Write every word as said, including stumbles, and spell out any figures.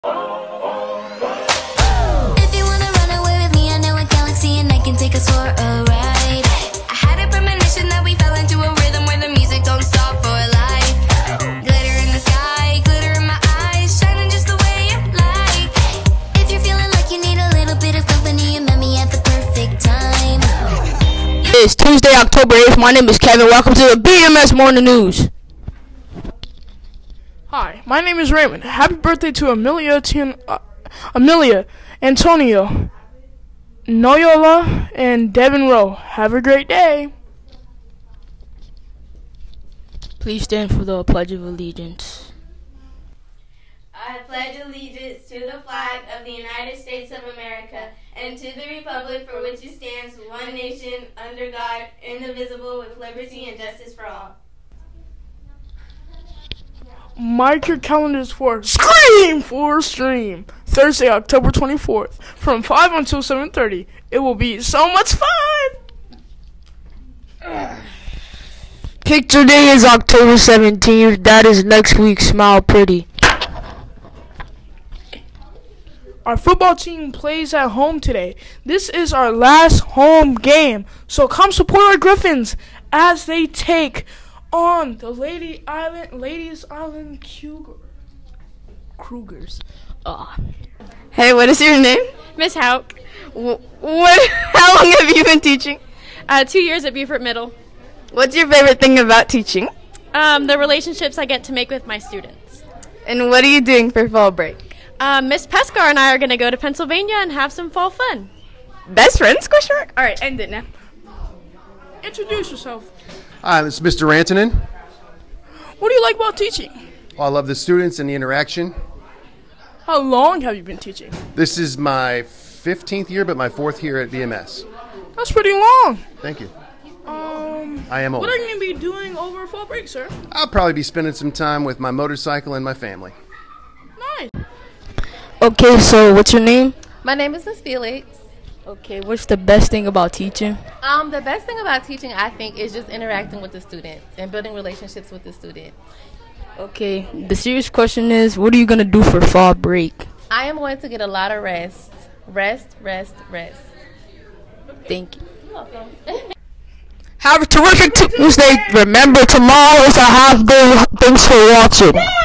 If you wanna run away with me, I know a galaxy and I can take us for a ride. I had a premonition that we fell into a rhythm where the music don't stop for life. Glitter in the sky, glitter in my eyes, shining just the way you like. If you're feeling like you need a little bit of company, you met me at the perfect time. It's Tuesday, October eighth. My name is Kevin. Welcome to the B M S Morning News. Hi, my name is Raymond. Happy birthday to Amelia, Tien, uh, Amelia, Antonio, Noyola, and Devin Rowe. Have a great day. Please stand for the Pledge of Allegiance. I pledge allegiance to the flag of the United States of America and to the republic for which it stands, one nation, under God, indivisible, with liberty and justice for all. Mark your calendars for Scream for Stream, Thursday, October twenty-fourth, from five until seven thirty. It will be so much fun! Picture Day is October seventeenth. That is next week. Smile pretty. Our football team plays at home today. This is our last home game, so come support our Griffins as they take on the Lady Island, Ladies Island Cougar, Krugers. Ah. Hey, what is your name? Miss Hauk. Wh- what? How long have you been teaching? Uh, two years at Beaufort Middle. What's your favorite thing about teaching? Um, the relationships I get to make with my students. And what are you doing for fall break? Um, Miss Pescar and I are going to go to Pennsylvania and have some fall fun. Best friends? Question mark. All right, end it now. Introduce yourself. Hi, this is Mister Rantanen. What do you like about teaching? Well, I love the students and the interaction. How long have you been teaching? This is my fifteenth year, but my fourth year at B M S. That's pretty long. Thank you. Um, I am old. What are you going to be doing over fall break, sir? I'll probably be spending some time with my motorcycle and my family. Nice. Okay, so what's your name? My name is Miss Felix. Okay, what's the best thing about teaching? Um, the best thing about teaching, I think, is just interacting with the students and building relationships with the students. Okay, the serious question is, what are you going to do for fall break? I am going to get a lot of rest. Rest, rest, rest. Thank you. You're welcome. Have a terrific Tuesday. Remember, tomorrow is a half day. Thanks for watching.